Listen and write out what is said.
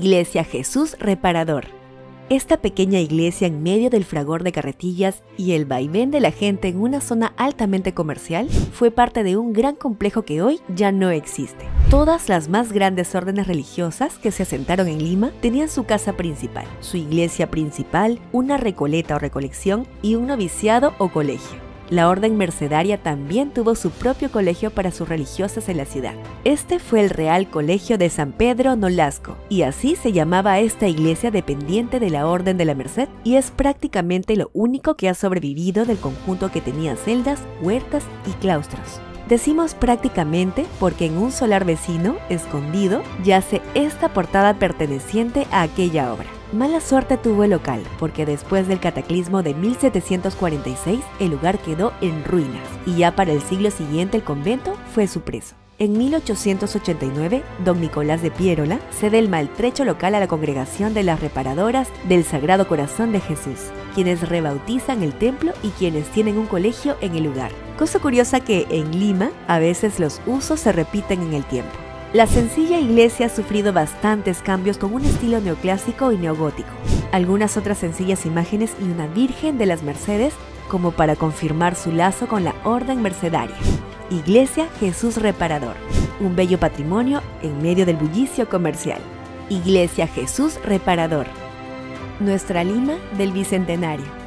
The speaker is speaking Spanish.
Iglesia Jesús Reparador. Esta pequeña iglesia en medio del fragor de carretillas y el vaivén de la gente en una zona altamente comercial fue parte de un gran complejo que hoy ya no existe. Todas las más grandes órdenes religiosas que se asentaron en Lima tenían su casa principal, su iglesia principal, una recoleta o recolección y un noviciado o colegio. La orden mercedaria también tuvo su propio colegio para sus religiosas en la ciudad. Este fue el Real Colegio de San Pedro Nolasco, y así se llamaba esta iglesia dependiente de la Orden de la Merced, y es prácticamente lo único que ha sobrevivido del conjunto que tenía celdas, huertas y claustros. Decimos prácticamente porque en un solar vecino, escondido, yace esta portada perteneciente a aquella obra. Mala suerte tuvo el local, porque después del cataclismo de 1746 el lugar quedó en ruinas, y ya para el siglo siguiente el convento fue su preso. En 1889, don Nicolás de Piérola cede el maltrecho local a la Congregación de las Reparadoras del Sagrado Corazón de Jesús, quienes rebautizan el templo y quienes tienen un colegio en el lugar. Cosa curiosa que en Lima a veces los usos se repiten en el tiempo. La sencilla iglesia ha sufrido bastantes cambios con un estilo neoclásico y neogótico. Algunas otras sencillas imágenes y una Virgen de las Mercedes como para confirmar su lazo con la orden mercedaria. Iglesia Jesús Reparador, un bello patrimonio en medio del bullicio comercial. Iglesia Jesús Reparador, nuestra Lima del Bicentenario.